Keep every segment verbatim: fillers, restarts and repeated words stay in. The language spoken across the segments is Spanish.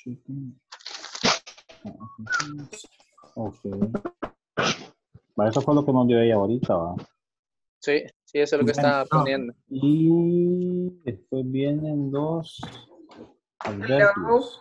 shooting. Ok. Bueno, eso fue lo que nos dio ella ahorita, ¿va? Sí, sí, eso es lo que Bueno, estaba poniendo. y después vienen los adverbios.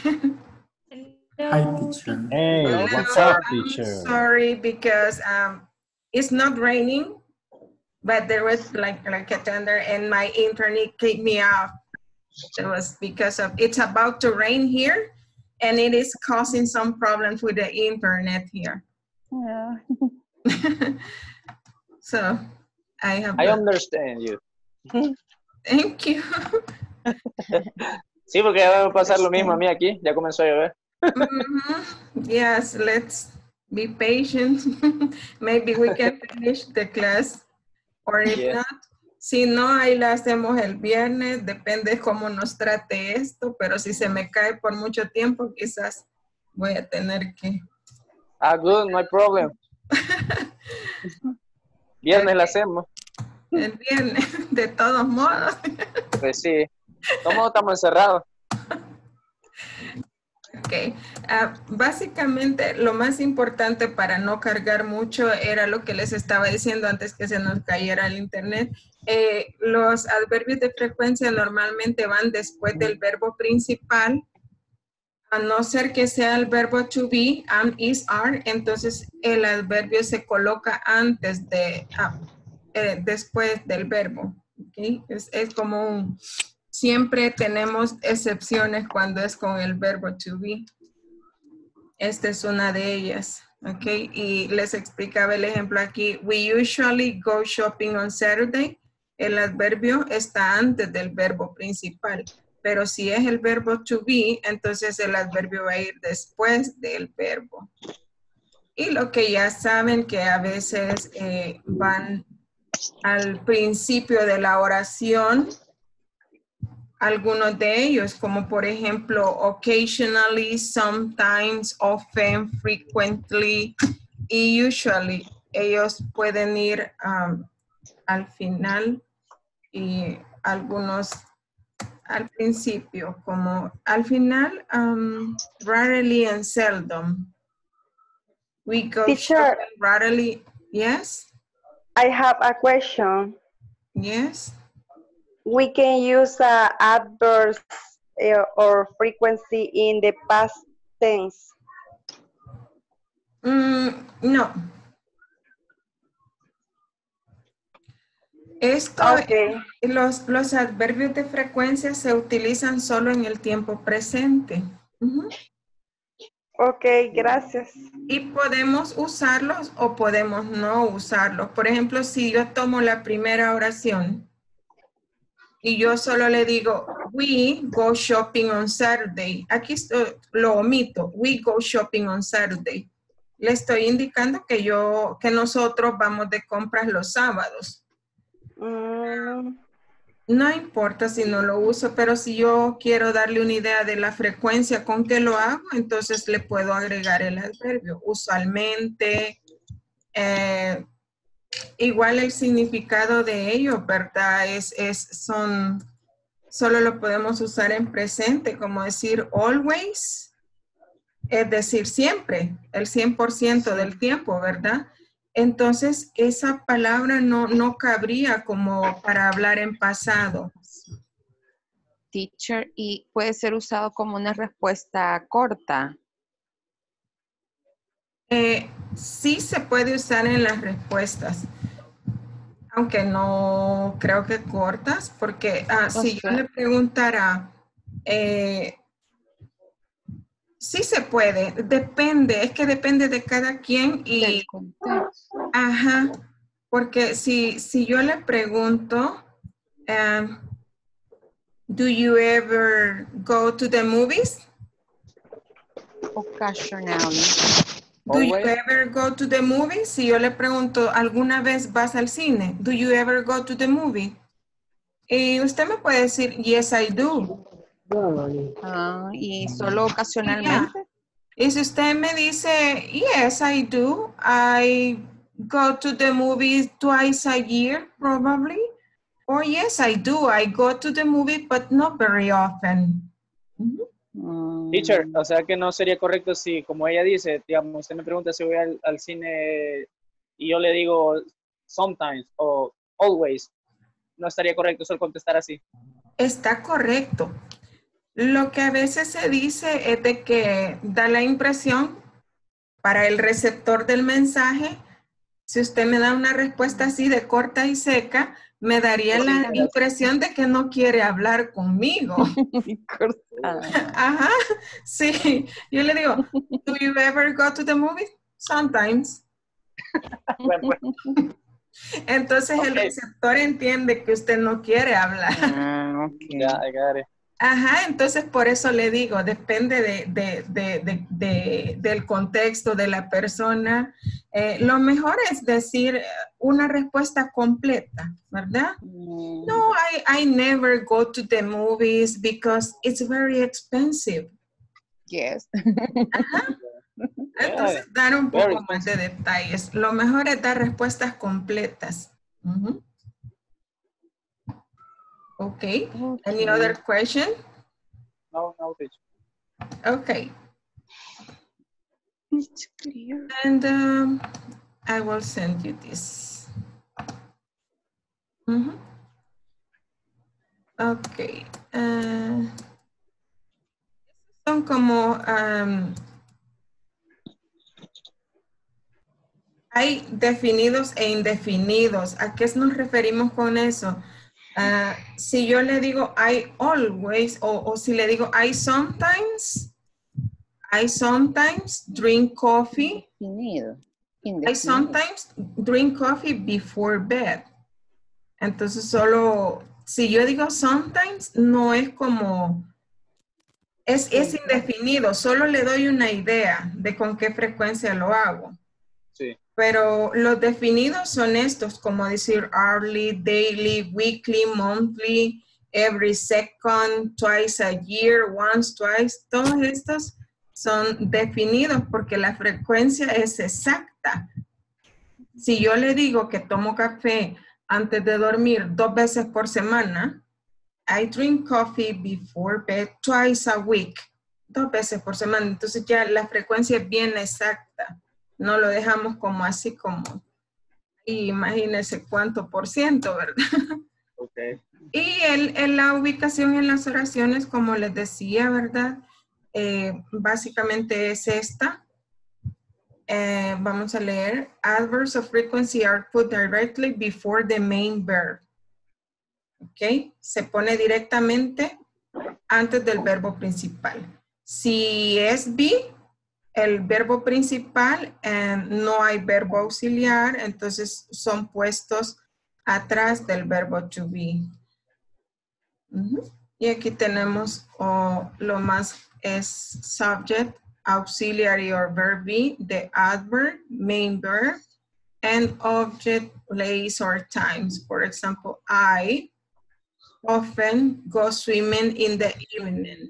Hi, teacher. Hey, Hello. what's Hello. up, I'm teacher? sorry because um, it's not raining, but there was like like a thunder and my internet kicked me off. It was because of it's about to rain here, and it is causing some problems with the internet here. Yeah. So I have. I the- understand you. Thank you. Sí, porque ya va a pasar lo mismo a mí aquí. Ya comenzó a llover. Mhm. Yes, let's be patient. Maybe we can finish the class, or if Yes. not, si no, ahí la hacemos el viernes, depende cómo nos trate esto, pero si se me cae por mucho tiempo, quizás voy a tener que... Ah, good, no hay problem. Viernes la hacemos. El viernes, de todos modos. Pues sí. ¿Cómo estamos encerrados? Ok, ah, básicamente lo más importante para no cargar mucho era lo que les estaba diciendo antes que se nos cayera el internet. Eh, los adverbios de frecuencia normalmente van después del verbo principal, a no ser que sea el verbo to be, am, is, are, entonces el adverbio se coloca antes de, ah, eh, después del verbo. ¿Okay? Es, es como un... Siempre tenemos excepciones cuando es con el verbo to be. Esta es una de ellas, ¿ok? Y les explicaba el ejemplo aquí. We usually go shopping on Saturday. El adverbio está antes del verbo principal. Pero si es el verbo to be, entonces el adverbio va a ir después del verbo. Y lo que ya saben que a veces eh, van al principio de la oración, algunos de ellos, como por ejemplo, occasionally, sometimes, often, frequently y usually. Ellos pueden ir um, al final y algunos al principio, como al final, um, rarely and seldom. We go Teacher, shopping rarely. Yes? I have a question. Yes? We can use uh, adverbs uh, or frequency in the past tense. Mm, no. Esto, Okay. los, los adverbios de frecuencia se utilizan solo en el tiempo presente. Uh-huh. Ok, gracias. Y podemos usarlos o podemos no usarlos. Por ejemplo, si yo tomo la primera oración y yo solo le digo, we go shopping on Saturday. Aquí estoy, lo omito, we go shopping on Saturday. Le estoy indicando que yo, que nosotros vamos de compras los sábados. Mm. No importa si no lo uso, pero si yo quiero darle una idea de la frecuencia con que lo hago, entonces le puedo agregar el adverbio. Usualmente, eh, igual el significado de ello, ¿verdad? Es, es, son, solo lo podemos usar en presente, como decir always, es decir, siempre, el cien por ciento del tiempo, ¿verdad? Entonces, esa palabra no, no cabría como para hablar en pasado. Teacher, y puede ser usado como una respuesta corta. Eh, sí se puede usar en las respuestas, aunque no creo que cortas, porque ah, si yo le preguntara, eh, sí se puede, depende, es que depende de cada quien y... Ajá, porque si, si yo le pregunto, um, do you ever go to the movies? Occasionally. Do you ever go to the movies? Si yo le pregunto, ¿alguna vez vas al cine? Do you ever go to the movie? Y usted me puede decir, yes, I do. Ah, y solo ocasionalmente. Y si usted me dice, yes, I do. I go to the movies twice a year, probably. Or yes, I do. I go to the movie, but not very often. Mm-hmm. Mm, Teacher, o sea que no sería correcto si, como ella dice, digamos, usted me pregunta si voy al, al cine y yo le digo sometimes o always, no estaría correcto solo contestar así. Está correcto. Lo que a veces se dice es de que da la impresión para el receptor del mensaje, si usted me da una respuesta así de corta y seca, me daría Sí, la sí. impresión de que no quiere hablar conmigo. cortada. Ajá, sí. Yo le digo, do you ever go to the movies? Sometimes. Bueno, pues, Entonces el Ok. receptor entiende que usted no quiere hablar. Ah, ok. ya, I got it. Ajá, entonces por eso le digo, depende de, de- de- de- de- del contexto de la persona. Eh, lo mejor es decir eh, una respuesta completa, ¿verdad? Mm, No, I, I never go to the movies because it's very expensive. yes. Entonces, Yeah, dar un very poco más de detalles. Lo mejor es dar respuestas completas. Ujú. Ok. Any Okay. other question? No, no, teacher. Okay. It's clear. And um, I will send you this. Ujú. Ok. Uh, son como... um, hay definidos e indefinidos. ¿A qué nos referimos con eso? Ah, si yo le digo I always o, o si le digo I sometimes, I sometimes drink coffee. Indefinido. I Indefinido. sometimes drink coffee before bed. Entonces solo, si yo digo sometimes, no es como, es, es indefinido, solo le doy una idea de con qué frecuencia lo hago. Sí. Pero los definidos son estos, como decir hourly, daily, weekly, monthly, every second, twice a year, once, twice. Todos estos son definidos porque la frecuencia es exacta. Si yo le digo que tomo café antes de dormir dos veces por semana, I drink coffee before bed twice a week. Dos veces por semana. Entonces ya la frecuencia es bien exacta. No lo dejamos como así como, imagínense cuánto por ciento, ¿verdad? Ok. Y el, el, la ubicación en las oraciones, como les decía, ¿verdad? Eh, básicamente es esta. Eh, vamos a leer. Adverbs of frequency are put directly before the main verb. ¿Ok? Se pone directamente antes del verbo principal. Si es be, el verbo principal, eh, no hay verbo auxiliar, entonces son puestos atrás del verbo to be. Uh-huh. Y aquí tenemos oh, lo más es subject, auxiliary or verb be, the adverb, main verb, and object, place, or times. For example, I often go swimming in the evening.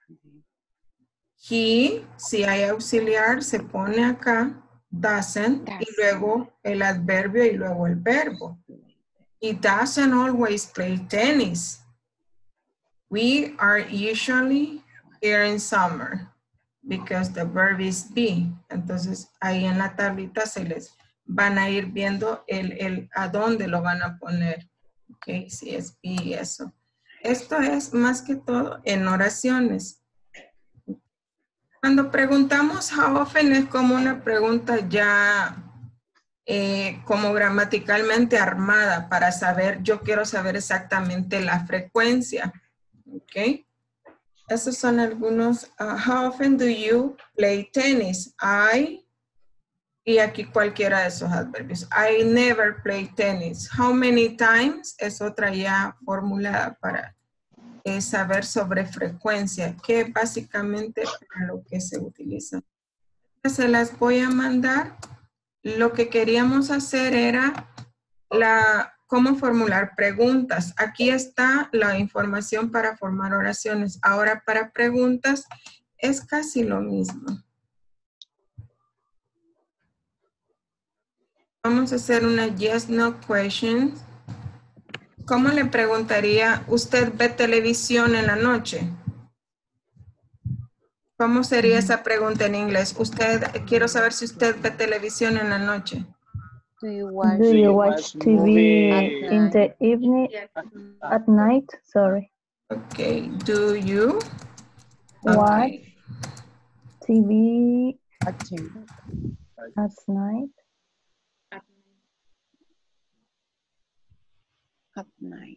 He, si hay auxiliar, se pone acá, doesn't, Doesn't. y luego el adverbio y luego el verbo. He doesn't always play tennis. We are usually here in summer because the verb is be. Entonces, ahí en la tablita se les van a ir viendo el, el a dónde lo van a poner. Ok, si es be y eso. Esto es más que todo en oraciones. Cuando preguntamos how often es como una pregunta ya eh, como gramaticalmente armada para saber, yo quiero saber exactamente la frecuencia. ¿Ok? Esos son algunos. Uh, how often do you play tennis? I, y aquí cualquiera de esos adverbios. I never play tennis. How many times es otra ya formulada para es saber sobre frecuencia, que básicamente para lo que se utiliza. Se las voy a mandar. Lo que queríamos hacer era la, cómo formular preguntas. Aquí está la información para formar oraciones. Ahora para preguntas es casi lo mismo. Vamos a hacer una yes, no question. ¿Cómo le preguntaría, usted ve televisión en la noche? ¿Cómo sería esa pregunta en inglés? Usted, quiero saber si usted ve televisión en la noche. Do you watch, Do you watch T V movie in the evening, at night? Sorry. Okay, do you? Watch Okay. T V watching at night? at night?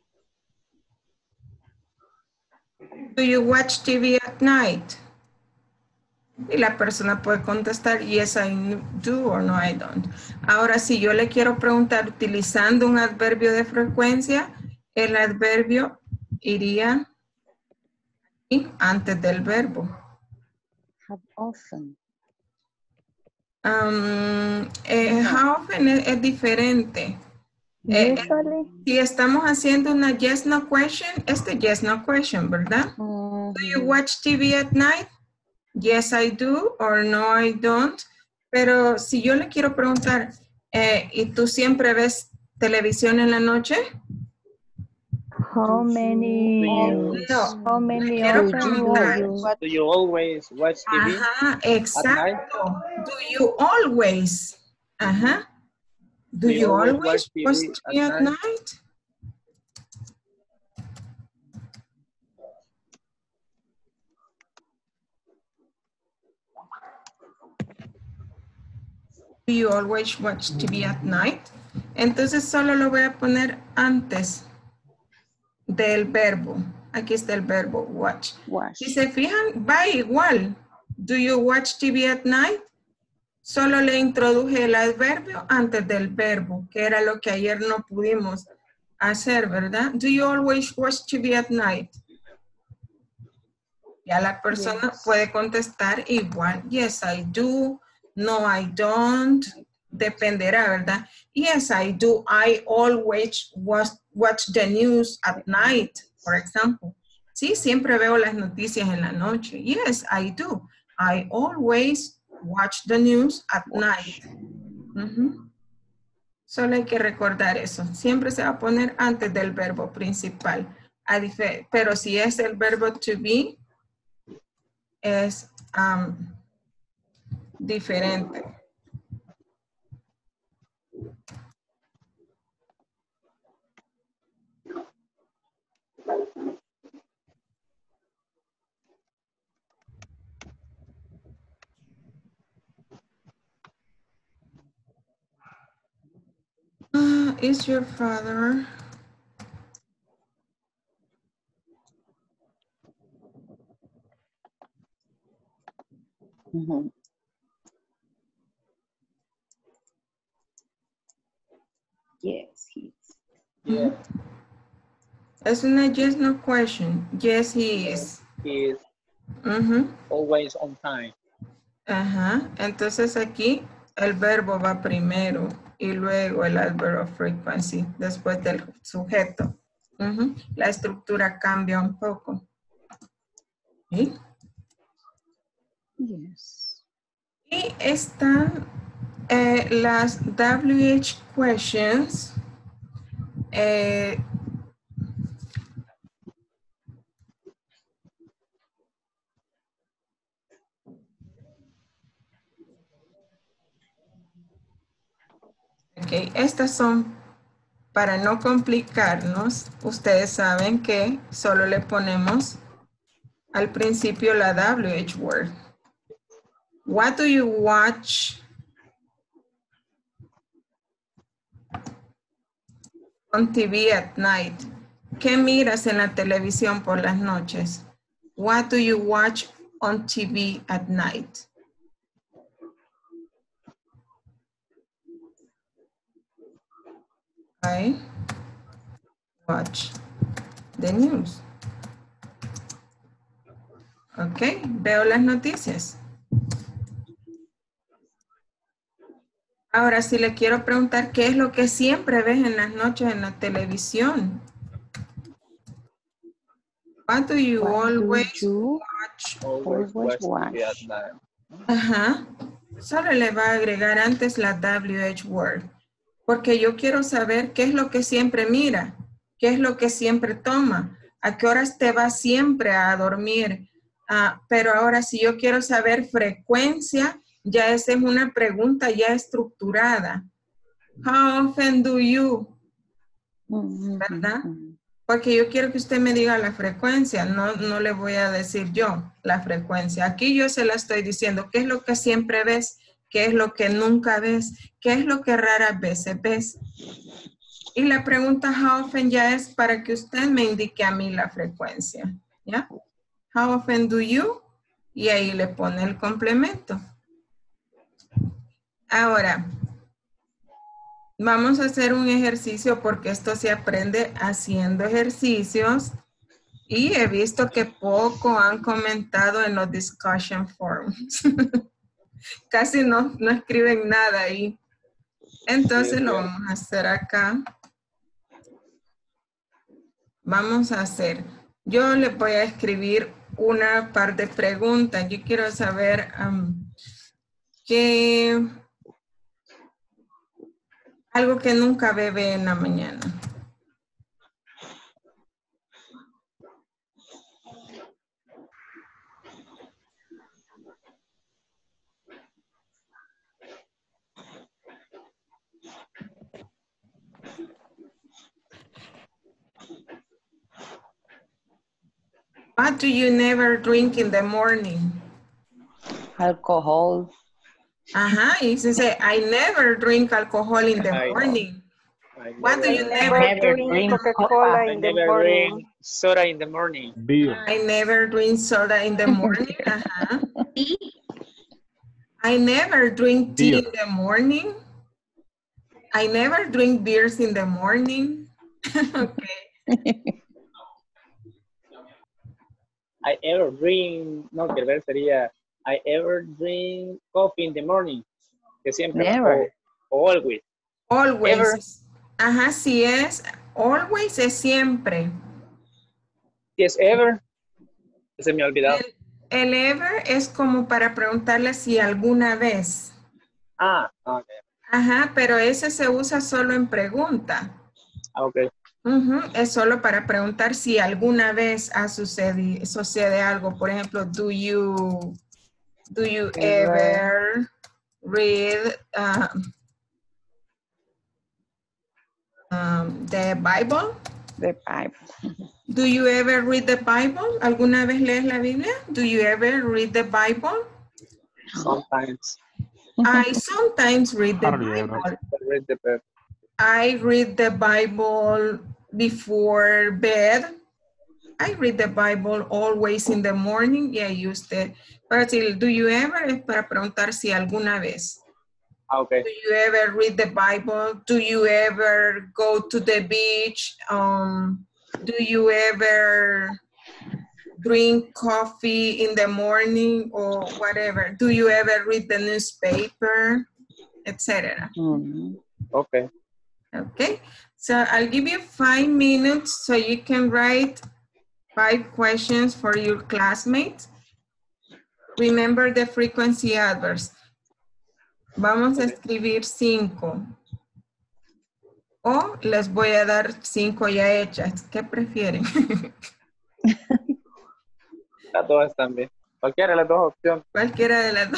Do you watch T V at night? Y la persona puede contestar, yes, I do or no, I don't. Ahora, si yo le quiero preguntar utilizando un adverbio de frecuencia, el adverbio iría antes del verbo. How often? Um, eh, how often es, es diferente. Eh, Usually. si estamos haciendo una yes, no question, este yes, no question, ¿verdad? Mm-hmm. Do you watch T V at night? Yes, I do, or no, I don't. Pero si yo le quiero preguntar, eh, ¿y tú siempre ves televisión en la noche? How many, No. how many Quiero often preguntar. will you? Do you always watch T V? Ajá, exacto. Do you always? Ajá. Do, you always watch T V, watch T V at, at night? night? Do you always watch T V at night? Entonces solo lo voy a poner antes del verbo. Aquí está el verbo watch. Watch. Si se fijan, va igual. Do you watch T V at night? Solo le introduje el adverbio antes del verbo, que era lo que ayer no pudimos hacer, ¿verdad? Do you always watch T V at night? Ya la persona yes. puede contestar igual. Yes, I do. No, I don't. Dependerá, ¿verdad? Yes, I do. I always watch, watch the news at night, for example. Sí, siempre veo las noticias en la noche. Yes, I do. I always watch the news at night. Uh-huh. Solo hay que recordar eso. Siempre se va a poner antes del verbo principal. Pero si es el verbo to be, es um, diferente. Uh, is your father? Mm-hmm. Yes, he is. Yeah. Es una yes, no question. Yes, he is. He is Uh-huh. always on time. Ajá. Entonces aquí el verbo va primero y luego el adverb of frequency después del sujeto. Uh-huh. La estructura cambia un poco. ¿Sí? Yes. Y están eh, las W H questions. Eh, ok, estas son, para no complicarnos, ustedes saben que solo le ponemos al principio la W H word. What do you watch on T V at night? ¿Qué miras en la televisión por las noches? What do you watch on T V at night? I watch the news. Ok, veo las noticias. Ahora, si le quiero preguntar qué es lo que siempre ves en las noches en la televisión. What do you What always do you watch? Always, always watch T V watch? at night. Ajá. Solo le va a agregar antes la W H word. Porque yo quiero saber qué es lo que siempre mira, qué es lo que siempre toma, a qué horas te vas siempre a dormir, Ah, pero ahora si yo quiero saber frecuencia, ya esa es una pregunta ya estructurada. How often do you? ¿Verdad? Porque yo quiero que usted me diga la frecuencia, no, no le voy a decir yo la frecuencia. Aquí yo se la estoy diciendo, ¿qué es lo que siempre ves? ¿Qué es lo que nunca ves? ¿Qué es lo que raras veces ves? Y la pregunta how often ya es para que usted me indique a mí la frecuencia, ¿ya? How often do you? Y ahí le pone el complemento. Ahora, vamos a hacer un ejercicio porque esto se aprende haciendo ejercicios y he visto que poco han comentado en los discussion forums. Casi no, no escriben nada ahí. Entonces lo vamos a hacer acá. Vamos a hacer, yo le voy a escribir una par de preguntas. Yo quiero saber um, qué, algo que nunca bebe en la mañana. What do you never drink in the morning? Alcohol. Ajá, y se dice, I never drink alcohol in the I- morning. I What do never- you Never never drink drink Coca-Cola I in the never morning. drink soda in the morning. Beer. I never drink soda in the morning. Ajá. I never drink tea in Beer. the morning. I never drink beers in the morning. Okay. I ever drink, no, que ver sería, I ever drink coffee in the morning. Que siempre. Never. O, o always. Always. Ever. Ajá, si es always es siempre. Si es ever, se me ha olvidado. El, el ever es como para preguntarle si alguna vez. Ah, ok. Ajá, pero ese se usa solo en pregunta. Ah, ok. Ujú, es solo para preguntar si alguna vez ha sucedido, sucede algo. Por ejemplo, do you, do you ever read um, um, the Bible? The Bible. Do you ever read the Bible? ¿Alguna vez lees la Biblia? Do you ever read the Bible? Sometimes. I sometimes read the Hardly ever. Bible. I read the paper. I read the Bible before bed. I read the Bible always in the morning. Yeah, I used it. Para decir, do you ever? Es para preguntar si alguna vez. Ah, ok. Do you ever read the Bible? Do you ever go to the beach? Um, do you ever drink coffee in the morning or whatever? Do you ever read the newspaper? et cetera. Mhm. Ok. Okay, so I'll give you five minutes so you can write five questions for your classmates. Remember the frequency adverbs. Vamos a escribir cinco. O les voy a dar cinco ya hechas. ¿Qué prefieren? Las dos están bien. Cualquiera de las dos opciones. Cualquiera de las dos.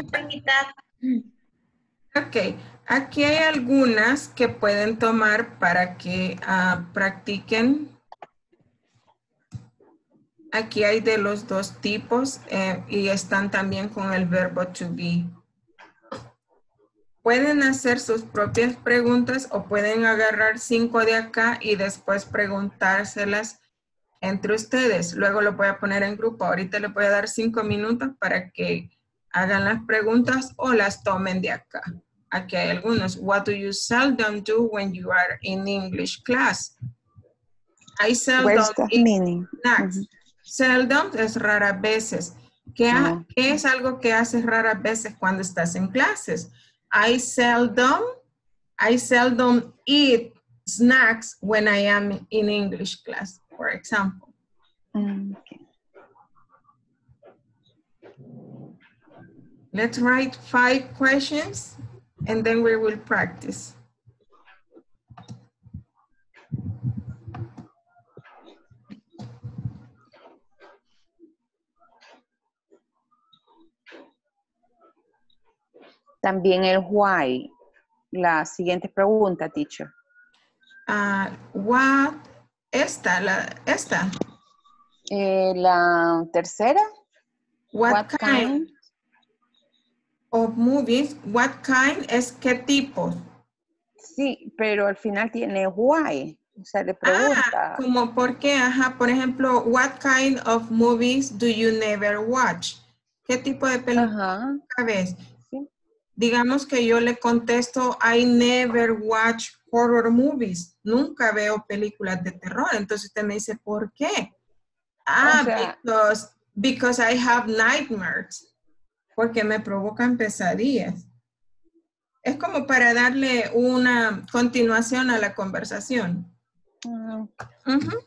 Ok, aquí hay algunas que pueden tomar para que uh, practiquen. Aquí hay de los dos tipos eh, y están también con el verbo to be. Pueden hacer sus propias preguntas o pueden agarrar cinco de acá y después preguntárselas entre ustedes. Luego lo voy a poner en grupo. Ahorita les voy a dar cinco minutos para que hagan las preguntas o las tomen de acá. Aquí hay algunos. What do you seldom do when you are in English class? I seldom Where's the eat meaning? snacks. Mhm. Seldom es raras veces. ¿Qué, ha- Ah. ¿Qué es algo que haces raras veces cuando estás en clases? I seldom, I seldom eat snacks when I am in English class, for example. Mm, okay. Let's write five questions and then we will practice. también el why. La siguiente pregunta, teacher. Uh, what, esta, la, esta. Eh, la tercera. What, What kind, kind? of movies? What kind es qué tipo. Sí, pero al final tiene why. O sea, le pregunta. Ah, como por qué, ajá. Por ejemplo, what kind of movies do you never watch? ¿Qué tipo de películas nunca ves? Sí. Digamos que yo le contesto, I never watch horror movies. Nunca veo películas de terror. Entonces usted me dice, ¿por qué? Ah, O sea, because, because I have nightmares. Porque me provocan pesadillas. Es como para darle una continuación a la conversación. uh, Uh-huh.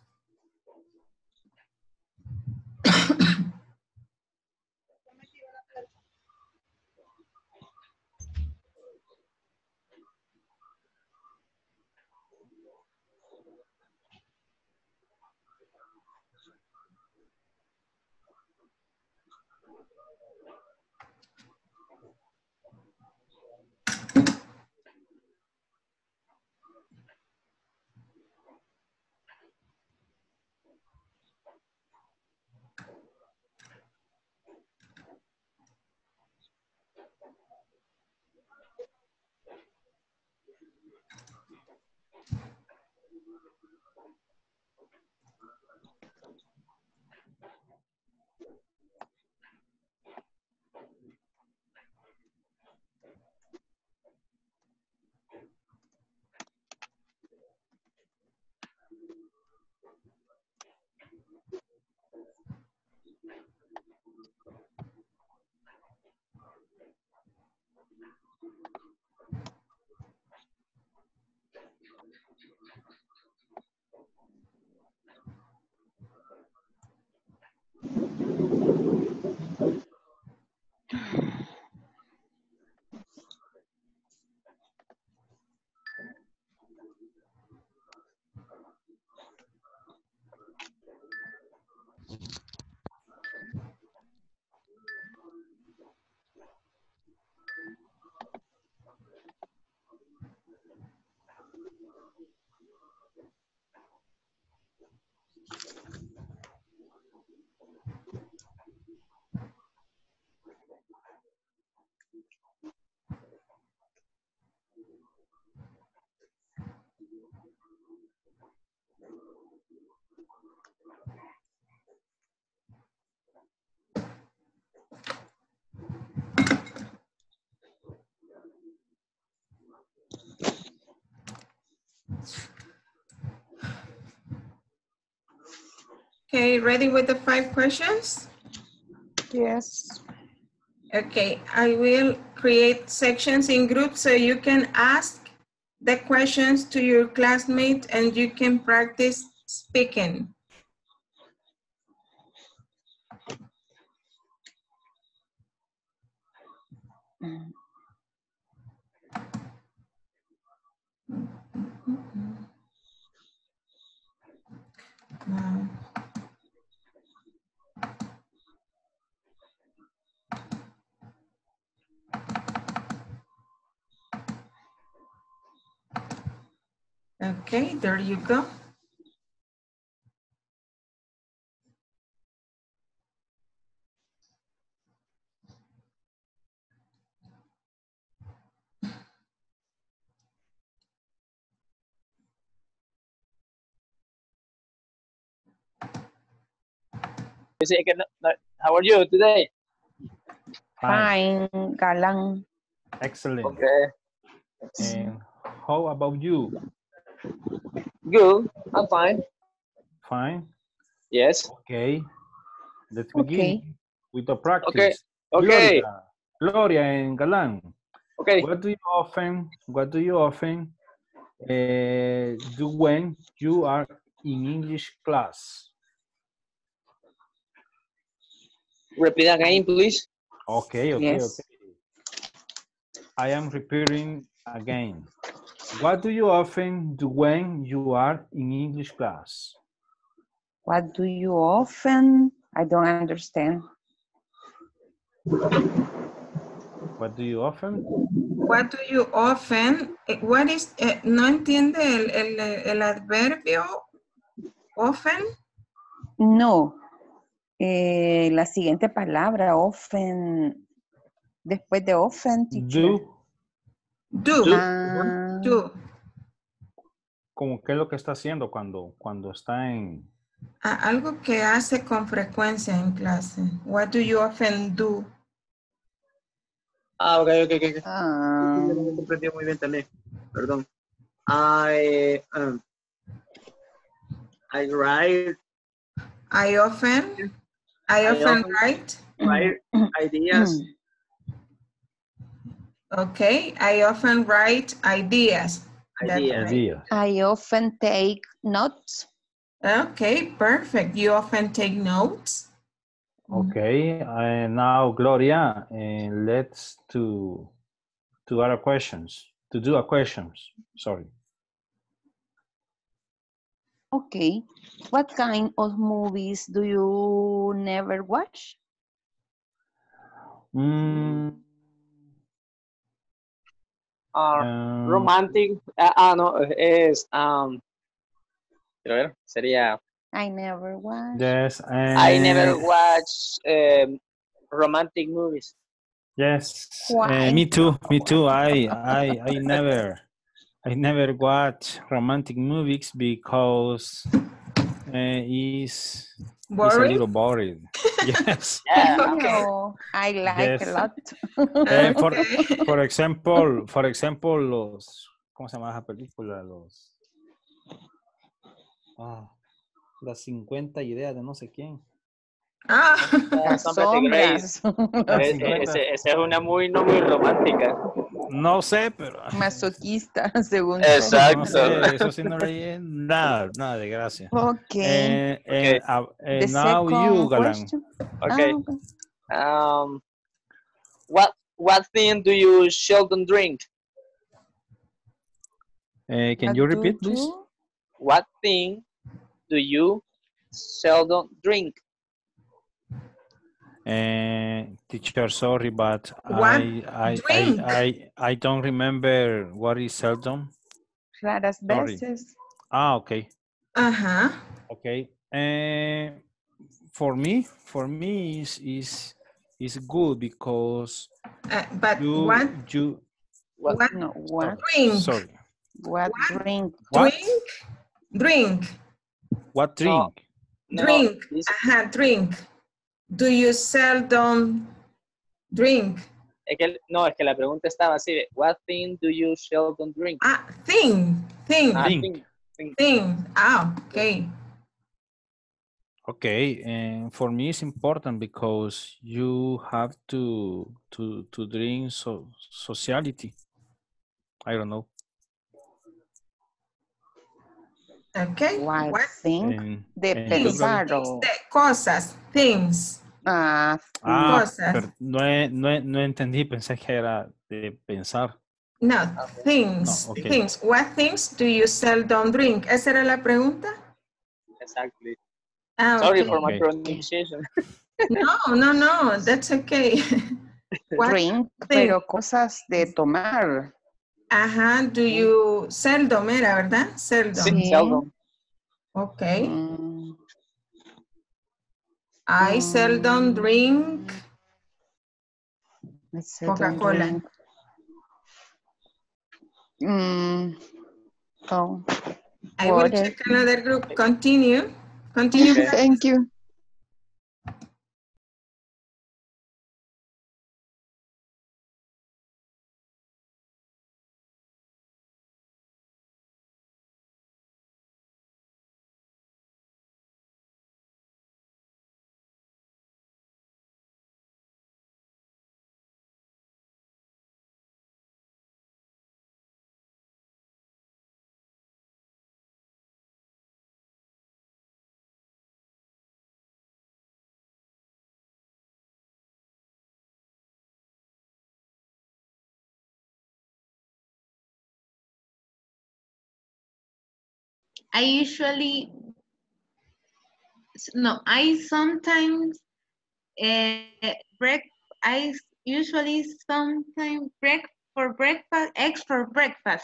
Okay, ready with the five questions? yes. Okay, I will create sections in groups so you can ask the questions to your classmates and you can practice speaking. Wow. Okay, there you go. How are you today? Fine, Galang. Excellent. Okay. And how about you? Good. I'm fine. Fine. Yes. Okay. Let's begin Okay. with the practice. Okay. Okay. Gloria, Gloria and Galan. Okay. What do you often, what do you often uh, do when you are in English class? Repeat again, please. Okay, okay, Yes. okay. I am repeating again. What do you often do when you are in English class? What do you often? I don't understand. What do you often? What do you often, eh, what is, eh, no entiende el, el, el adverbio often? No. Eh, la siguiente palabra, often, después de often, teacher. Do. Do. Ah, Do. Como qué es lo que está haciendo cuando, cuando está en... Ah, algo que hace con frecuencia en clase. What do you often do? Ah, ok, ok, ok. ok. ah, Yo no me comprendí muy bien también. Perdón. I, um, I write, I often, I I often often- write. write ideas. Okay, I often write ideas. That's Ideas. right. Ideas. I often take notes. Okay, perfect. You often take notes. Okay, uh, now Gloria, uh, let's to to other questions. To do a questions. Sorry. Okay. What kind of movies do you never watch? Mm, Uh, um, romantic. Ah, ah, no, es. Um, quiero ver, sería. I never watch. Yes. I never uh, watch um, romantic movies. Yes. Why? uh, me too. Me too. I I I never I never watch romantic movies because uh, it's it's a Boring? little boring. Yes. Yeah, okay. No, I like Yes. a lot. Eh, for, Okay. for example, for example, los, ¿cómo se llama esa película? Los, ah, las cincuenta ideas de no sé quién. Ah, Las Some of the Grace. sombras. Las Eh, eh, cincuenta. ese- Esa es una muy, no muy romántica. No sé, pero Masoquista, según Exacto. no sé, eso sí no leí nada, nada de gracia. Ok. Eh, Okay. eh, uh, eh, The now you, second Galan. question. Okay. Ah, Um, what what thing do you seldom drink? Eh, can what you do repeat, please? you- What thing do you seldom drink? Uh, teacher, sorry, but What I, I, drink? I, I, I don't remember what is seldom. Raras Sorry. veces. Ah, okay. Uh-huh. Okay. Uh, for me, for me is is is good because Uh, but you what you What? what No, what? drink? sorry. What drink? What? Drink? Drink. What drink? No, Drink. this- Ajá, drink. Do you seldom drink? es que, no, es que la pregunta estaba así de, what thing do you seldom drink? Ah, thing. Thing. Ah, Drink. thing, thing. Thing. Ah, okay. Okay, and for me it's important because you have to to to drink so sociality. I don't know. Okay. What What? thing? And, De and you, Things. Gloria? pensar o... De cosas. Things. Ah, Ah, Cosas. pero no, he- no, he- no entendí, pensé que era de pensar. No, Okay. things. No, okay. Things. What things do you seldom drink? ¿Esa era la pregunta? Exactly. Ah, Sorry okay. for my Okay. pronunciation. No, no, no. That's okay. What drink, thing? pero cosas de tomar. Ajá, do you seldom era, ¿verdad? Seldom. Sí. Seldom. Okay. Mm, I seldom Mm. drink I seldom Coca-Cola. drink. Mm, oh, I will water. check another group. Continue. Continue. Okay. Thank you. I usually, no, I sometimes uh, break, I usually sometimes break for breakfast, eggs for breakfast.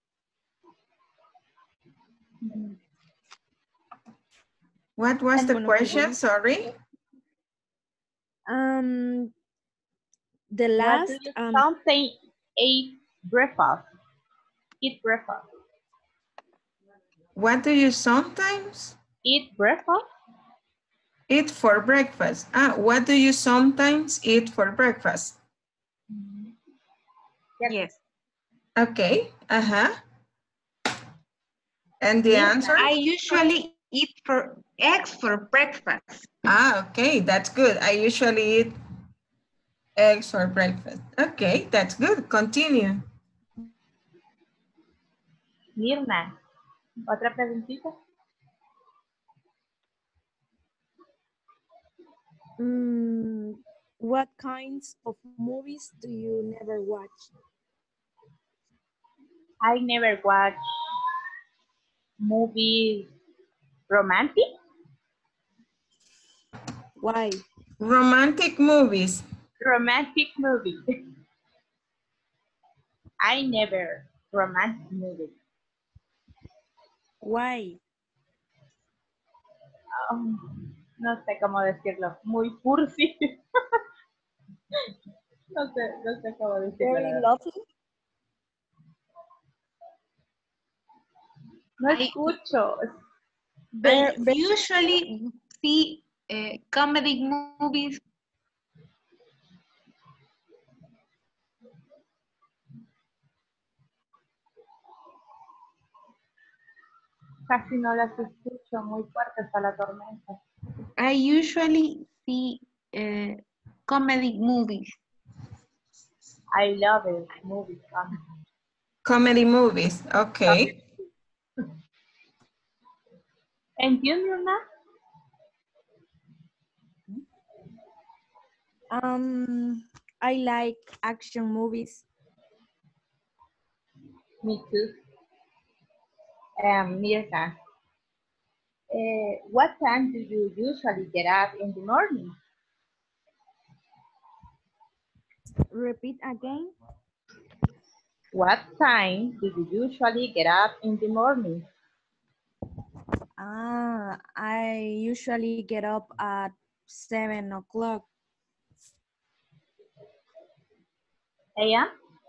What was the question? Sorry. Um, the What last, do you um, sometimes eat breakfast? Eat breakfast. What do you sometimes Eat breakfast? eat for breakfast? Ah, what do you sometimes eat for breakfast? Yes. Okay, uh-huh. And the Yes, answer? I usually eat for eggs for breakfast. Ah, okay, that's good. I usually eat eggs for breakfast. Okay, that's good. Continue. Mirna, otra preguntita. mm, what kinds of movies do you never watch? I never watch movies romantic. Why? Romantic movies. Romantic movie. I never romantic movie. Why? Um, no sé cómo decirlo. Muy cursi. no sé, no sé cómo decirlo. Very la verdad. lovely. No I- escucho. Ver- I ver- usually see uh, comedy movies. Casi no las escucho, muy fuerte está la tormenta. I usually see uh, comedy movies. I love it, movies. Comedy movies. Okay. And you, Mirna? Um, I like action movies. Me too. Um, Mirna, uh, what time do you usually get up in the morning? Repeat again. What time do you usually get up in the morning? Ah, I usually get up at seven o'clock. A M?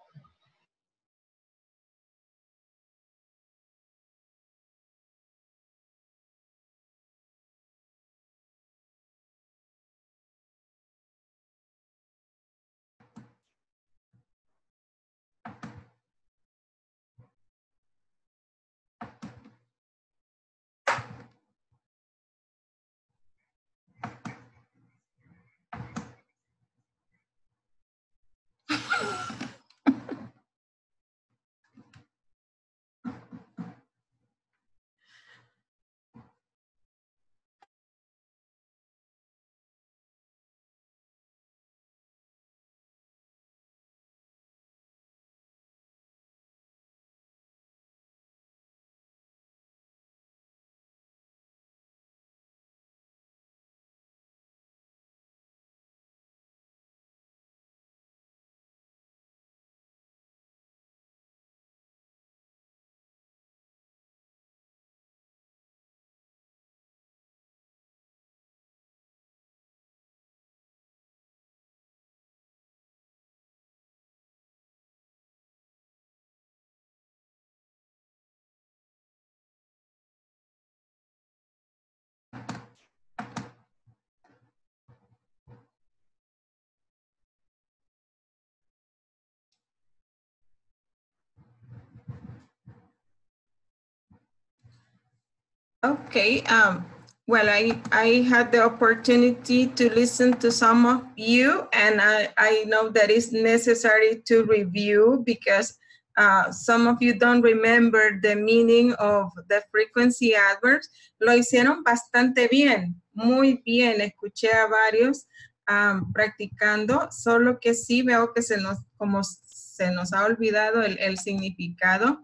Okay. Um, well, I, I had the opportunity to listen to some of you, and I, I know that it's necessary to review because uh, some of you don't remember the meaning of the frequency adverbs. Lo hicieron bastante bien, muy bien. Escuché a varios um, practicando, solo que sí veo que se nos, como se nos ha olvidado el, el significado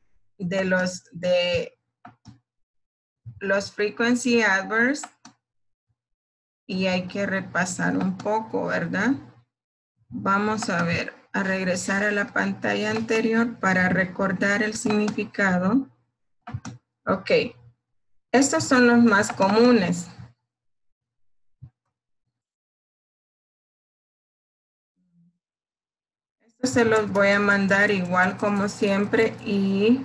de los, de los frequency adverbs y hay que repasar un poco, ¿verdad? Vamos a ver, a regresar a la pantalla anterior para recordar el significado. Ok, estos son los más comunes. Estos se los voy a mandar igual como siempre y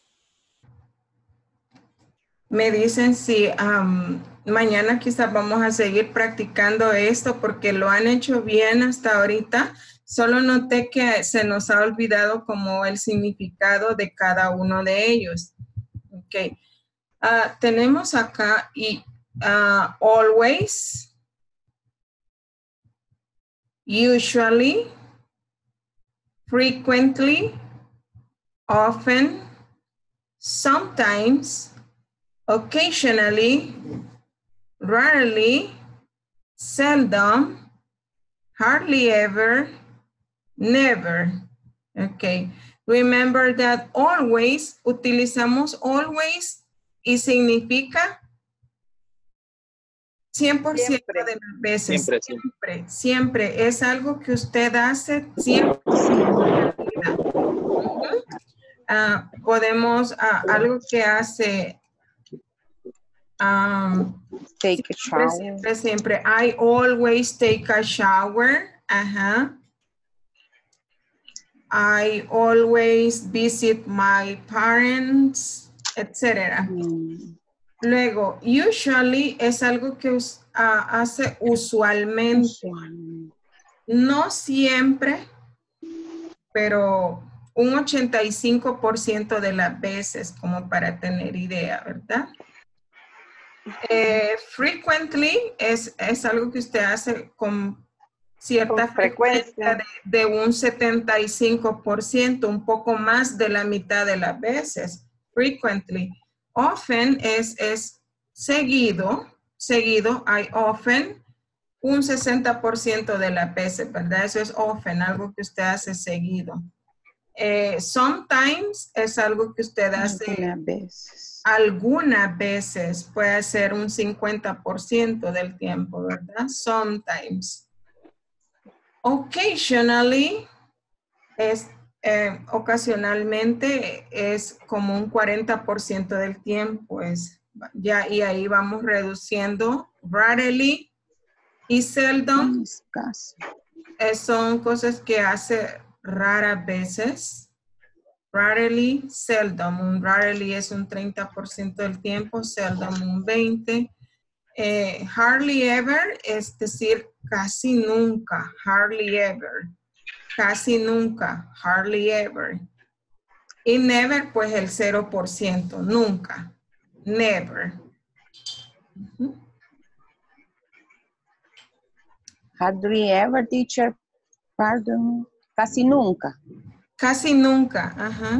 me dicen si um, mañana quizás vamos a seguir practicando esto porque lo han hecho bien hasta ahorita. Solo noté que se nos ha olvidado como el significado de cada uno de ellos. Ok. Uh, tenemos acá y uh, always, usually, frequently, often, sometimes, occasionally, rarely, seldom, hardly ever, never. Okay. Remember that always, utilizamos always y significa cien por ciento Siempre. de las veces. Siempre, Siempre, siempre. Es algo que usted hace siempre. siempre. Uh-huh. Uh, podemos, uh, algo que hace um, Take a siempre, shower. siempre, siempre. I always take a shower. Ajá. I always visit my parents, etcétera. Mm. Luego, usually es algo que us, uh, hace usualmente. Usualmente. No siempre, pero un ochenta y cinco por ciento de las veces, como para tener idea, ¿verdad? Eh, frequently es, es algo que usted hace con cierta Con frecuencia. frecuencia de, de un setenta y cinco por ciento, un poco más de la mitad de las veces. Frequently. Often es, es seguido, seguido, I often, un sesenta por ciento de las veces, ¿verdad? Eso es often, algo que usted hace seguido. Eh, sometimes es algo que usted hace Algunas veces. algunas veces, puede ser un cincuenta por ciento del tiempo, ¿verdad? Sometimes. Occasionally es eh, ocasionalmente es como un cuarenta por ciento del tiempo, es ya, y ahí vamos reduciendo. Rarely y seldom Escaso. eh, son cosas que hace raras veces. Rarely, seldom. Un rarely es un treinta por ciento del tiempo, seldom un veinte por ciento. Eh, hardly ever, es decir, casi nunca. Hardly ever. Casi nunca. Hardly ever. Y never, pues el cero por ciento. Nunca. Never. Uh-huh. Hardly ever, teacher. Pardon. Casi nunca. Casi nunca. Ajá.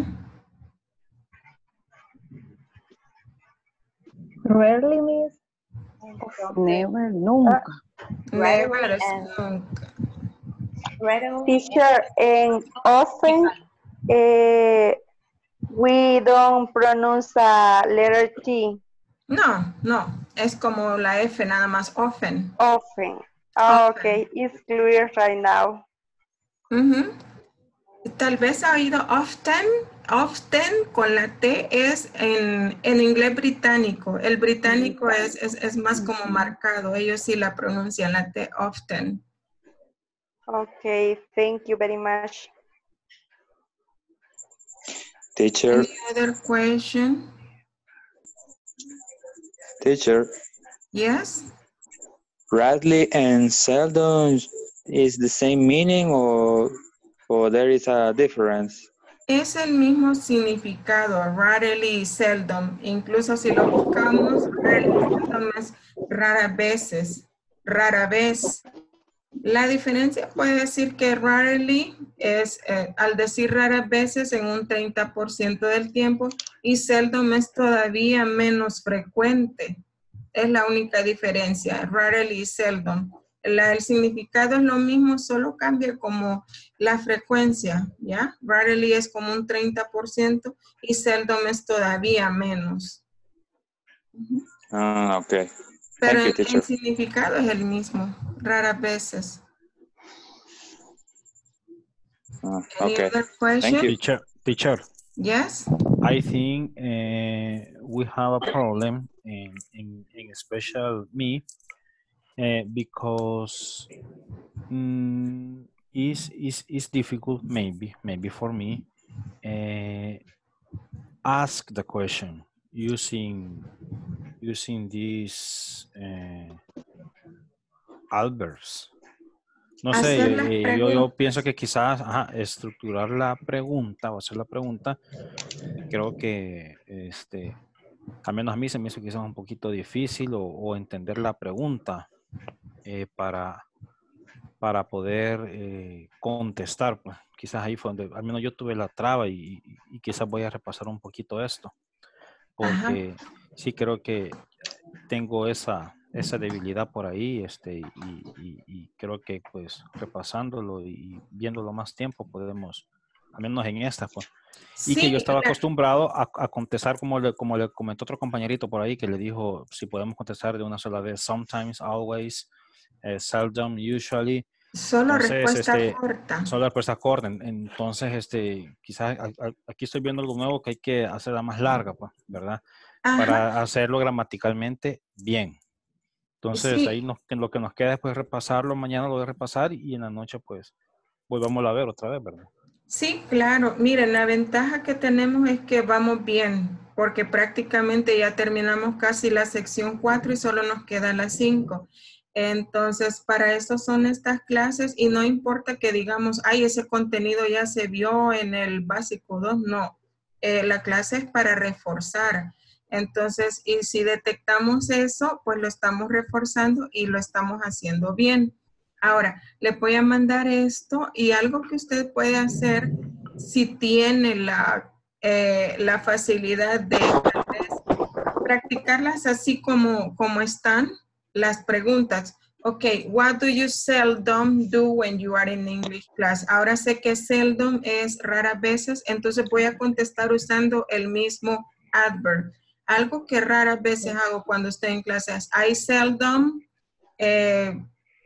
Rarely, miss. Never, nunca. Never es nunca. Teacher, and often eh, we don't pronounce a letter T. No, no. Es como la F nada más. Often. Often. Ah, Often. okay, it's clear right now. Uh-huh. Tal vez ha oído often, often con la T es en, en inglés británico. El británico es, es, es más como marcado. Ellos sí la pronuncian la T often. Okay, thank you very much. Teacher, Any other question? teacher, Yes? rarely and seldom is the same meaning or, or there is a difference? Es el mismo significado, rarely y seldom. Incluso si lo buscamos, rarely y seldom es raras veces, rara vez. La diferencia puede decir que rarely es, eh, al decir raras veces, en un treinta por ciento del tiempo, y seldom es todavía menos frecuente. Es la única diferencia, rarely y seldom. La, el significado es lo mismo, solo cambia como la frecuencia, ¿ya? Rarely es como un treinta por ciento y seldom es todavía menos. Ah, okay. Pero Thank you, el, teacher. el significado es el mismo, raras veces. Uh, Any okay. other question? Thank you. Teacher, teacher, Yes? I think uh, we have a problem in, in, in special me uh, because mm, it's, it's, it's difficult maybe, maybe for me, uh, ask the question using, using these uh, adverbs. No sé, Hacer las eh, yo, yo pienso preguntas. que quizás ajá, estructurar la pregunta o hacer la pregunta, creo que este, al menos a mí se me hizo quizás un poquito difícil o, o entender la pregunta eh, para, para poder eh, contestar. Pues quizás ahí fue donde al menos yo tuve la traba y, y, y quizás voy a repasar un poquito esto, porque Ajá. sí creo que tengo esa, esa debilidad por ahí este, y, y, y creo que pues repasándolo y viéndolo más tiempo podemos, al menos en esta, pues. Y que yo Sí, estaba la- acostumbrado a, a contestar como le, como le comentó otro compañerito por ahí que le dijo si podemos contestar de una sola vez, sometimes, always, eh, seldom, usually. solo Entonces, respuesta este, corta. solo respuesta corta. En- Entonces, este, quizás a- a- aquí estoy viendo algo nuevo que hay que hacerla más larga, pues, ¿verdad? Ajá. Para hacerlo gramaticalmente bien. Entonces, ahí Sí, nos, lo que nos queda es pues repasarlo, mañana lo voy a repasar y en la noche pues volvamos a ver otra vez, ¿verdad? sí, claro. Miren, la ventaja que tenemos es que vamos bien, porque prácticamente ya terminamos casi la sección cuatro y solo nos queda la cinco. Entonces, para eso son estas clases y no importa que digamos, ay, ese contenido ya se vio en el básico dos, no. Eh, la clase es para reforzar. Entonces, y si detectamos eso, pues lo estamos reforzando y lo estamos haciendo bien. Ahora, le voy a mandar esto y algo que usted puede hacer si tiene la, eh, la facilidad de tal vez practicarlas así como, como están las preguntas. Ok, what do you seldom do when you are in English class? Ahora sé que seldom es raras veces, entonces voy a contestar usando el mismo adverb. Algo que raras veces hago cuando estoy en clases. I seldom eh,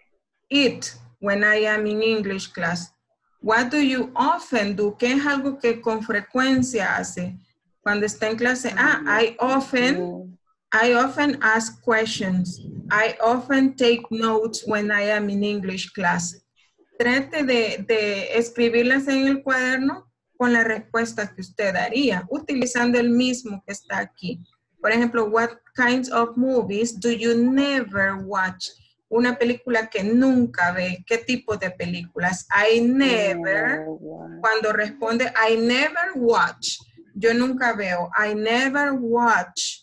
eat when I am in English class. What do you often do? ¿Qué es algo que con frecuencia hace cuando está en clase? Ah, I often, I often ask questions. I often take notes when I am in English class. Trate de, de escribirlas en el cuaderno con la respuesta que usted daría, utilizando el mismo que está aquí. Por ejemplo, what kinds of movies do you never watch? Una película que nunca ve. ¿Qué tipo de películas? I never, cuando responde, I never watch. Yo nunca veo. I never watch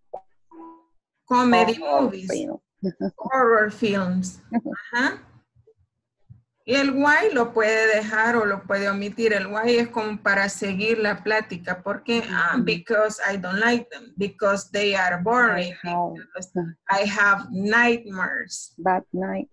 comedy movies, horror films. Ajá. Y el why lo puede dejar o lo puede omitir. El why es como para seguir la plática. ¿Por qué? Ah, because I don't like them. Because they are boring. Because I have nightmares. Bad night.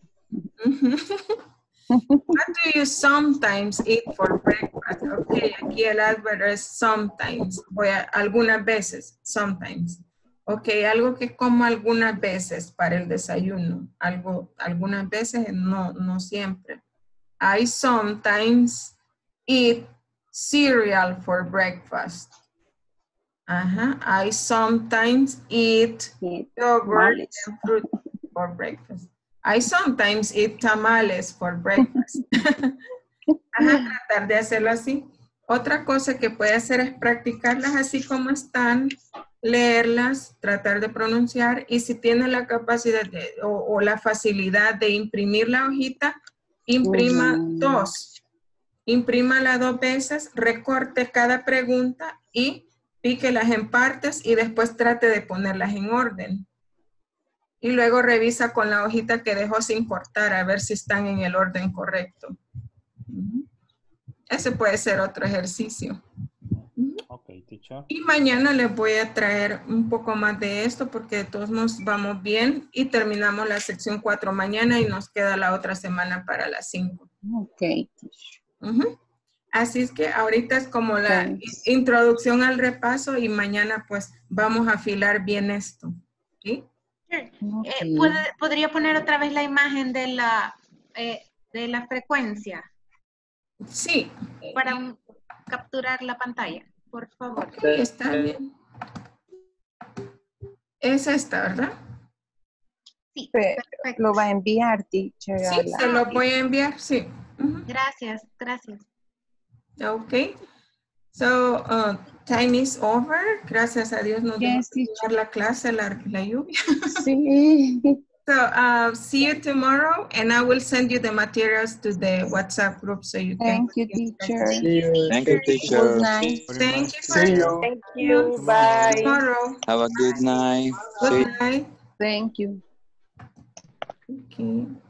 What do you sometimes eat for breakfast? Ok, aquí el adverb es sometimes. Voy a, algunas veces, sometimes. Ok, algo que como algunas veces para el desayuno. Algo, algunas veces, no, no siempre. I sometimes eat cereal for breakfast. Uh-huh. I sometimes eat yogurt and fruit for breakfast. I sometimes eat tamales for breakfast. Ajá, tratar de hacerlo así. Otra cosa que puede hacer es practicarlas así como están, leerlas, tratar de pronunciar y si tiene la capacidad de, o, o la facilidad de imprimir la hojita, imprima uh-huh. dos. Imprímala dos veces, recorte cada pregunta y píquelas en partes y después trate de ponerlas en orden. Y luego revisa con la hojita que dejó sin cortar a ver si están en el orden correcto. Uh-huh. Ese puede ser otro ejercicio. Uh-huh. Okay, teacher. Y mañana les voy a traer un poco más de esto porque de todos nos vamos bien y terminamos la sección cuatro mañana y nos queda la otra semana para las cinco. Ok. Uh-huh. Así es que ahorita es como la Thanks. Introducción al repaso y mañana pues vamos a afilar bien esto. ¿Sí? Okay. Eh, ¿puede, ¿Podría poner otra vez la imagen de la, eh, de la frecuencia? Sí. Para un- capturar la pantalla, por favor. Ok, está bien. Es esta, ¿verdad? Sí, Pe- perfecto. Lo va a enviar, teacher. a Sí, la- se lo voy a enviar, sí. Ujú. Gracias, gracias. Ok. So, uh, time is over. Gracias a Dios nos dejó Yes, teacher. terminar la clase, la, la lluvia. Sí. So, uh, see you tomorrow, and I will send you the materials to the WhatsApp group so you can. Thank you, teacher. See you. Thank you, Good teacher. night. Thank you for See you. Thank you. See Bye. you tomorrow. Have a good night. See you. Good night. Thank you. Okay.